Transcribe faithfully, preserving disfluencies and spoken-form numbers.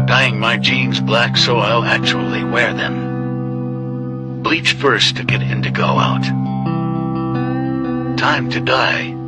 Dyeing my jeans black so I'll actually wear them. Bleach first to get indigo out. Time to dye.